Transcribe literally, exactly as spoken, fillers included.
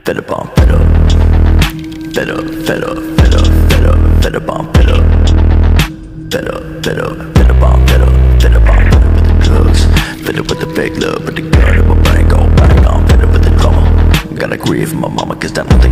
Fed up on fed up. Fed up, fed up, fed up, fed up, fed up on fed up. Fed up, fed up, fed up on fed up. Fed up on fed up with the drugs. Fed up with the fake love, with the gun in my brain go bang on. Fed up with the drama. Gotta grieve my mama, cause that nothing